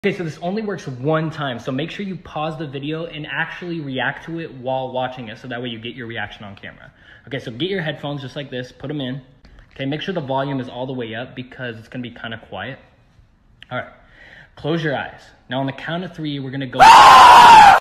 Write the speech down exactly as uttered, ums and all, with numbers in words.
Okay, so this only works one time, so make sure you pause the video and actually react to it while watching it, so that way you get your reaction on camera. Okay, so get your headphones just like this, put them in. Okay, make sure the volume is all the way up because it's gonna be kind of quiet. All right, close your eyes. Now on the count of three, we're gonna go.